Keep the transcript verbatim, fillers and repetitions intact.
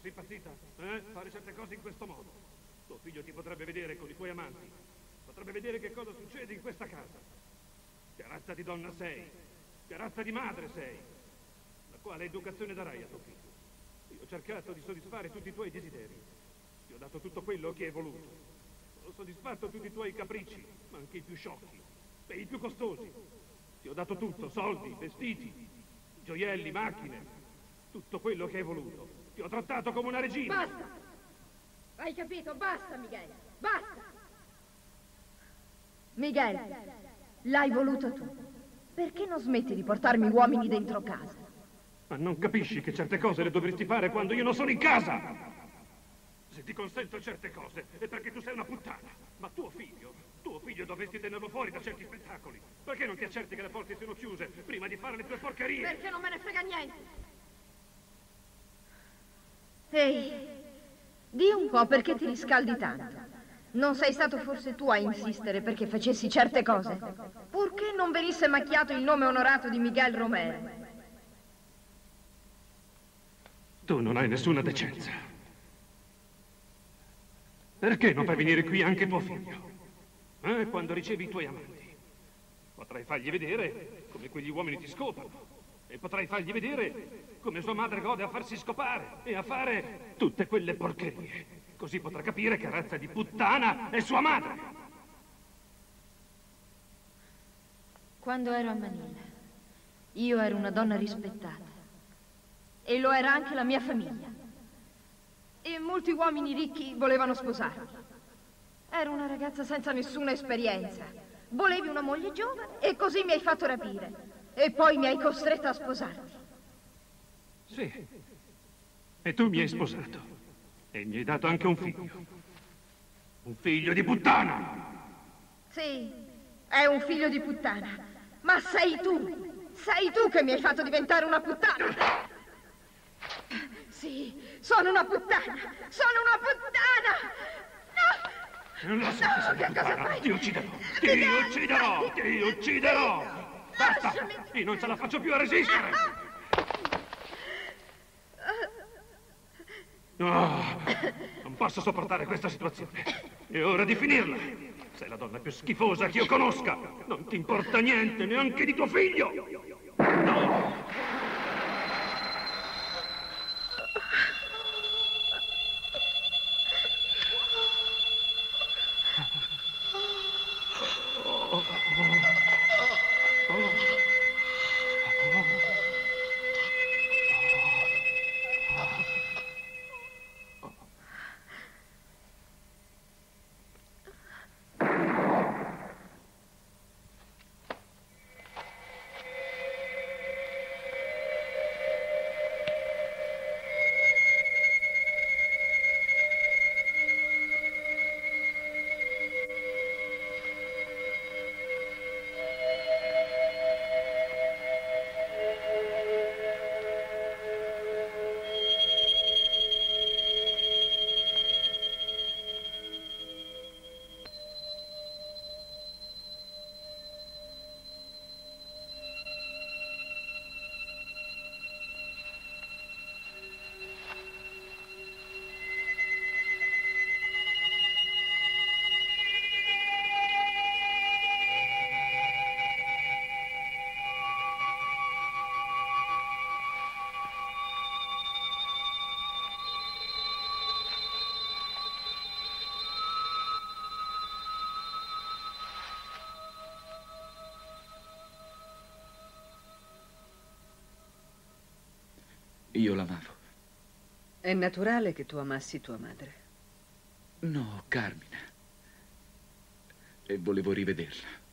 sei impazzita? Eh? Fare certe cose in questo modo. Tuo figlio ti potrebbe vedere con i tuoi amanti. Potrebbe vedere che cosa succede in questa casa. Che razza di donna sei? Che razza di madre sei? La quale educazione darai a tuo figlio? Io ho cercato di soddisfare tutti i tuoi desideri. Ti ho dato tutto quello che hai voluto. Ho soddisfatto tutti i tuoi capricci, ma anche i più sciocchi e i più costosi. Ti ho dato tutto, soldi, vestiti, gioielli, macchine, tutto quello che hai voluto. Ti ho trattato come una regina. Basta! Hai capito? Basta, Miguel! Basta! Miguel, l'hai voluto tu. Perché non smetti di portarmi uomini dentro casa? Ma non capisci che certe cose le dovresti fare quando io non sono in casa? Se ti consento certe cose è perché tu sei una puttana. Ma tuo figlio, tuo figlio dovresti tenerlo fuori da certi spettacoli. Perché non ti accerti che le porte siano chiuse prima di fare le tue porcherie? Perché non me ne frega niente. Ehi, di un po' perché ti riscaldi tanto. Non sei stato forse tu a insistere perché facessi certe cose? Purché non venisse macchiato il nome onorato di Miguel Romero. Tu non hai nessuna decenza. Perché non fai venire qui anche tuo figlio? Eh, quando ricevi i tuoi amanti. Potrai fargli vedere come quegli uomini ti scopano. E potrai fargli vedere come sua madre gode a farsi scopare e a fare tutte quelle porcherie. Così potrà capire che razza di puttana è sua madre. Quando ero a Manila, io ero una donna rispettata. E lo era anche la mia famiglia. E molti uomini ricchi volevano sposarmi. Ero una ragazza senza nessuna esperienza. Volevi una moglie giovane e così mi hai fatto rapire. E poi mi hai costretta a sposarti. Sì. E tu mi hai sposato. E mi hai dato anche un figlio. Un figlio di puttana! Sì, è un figlio di puttana. Ma sei tu! Sei tu che mi hai fatto diventare una puttana! Sì, sono una puttana! Sono una puttana! No! Non lo so no, che sei che puttana. cosa fai? Ti ucciderò! Ti ucciderò! Ti ucciderò! Basta! Lasciami. Io non ce la faccio più a resistere! No, non posso sopportare questa situazione. È ora di finirla. Sei la donna più schifosa che io conosca. Non ti importa niente, neanche di tuo figlio. No. Io l'amavo. È naturale che tu amassi tua madre. No, Carmine. E volevo rivederla.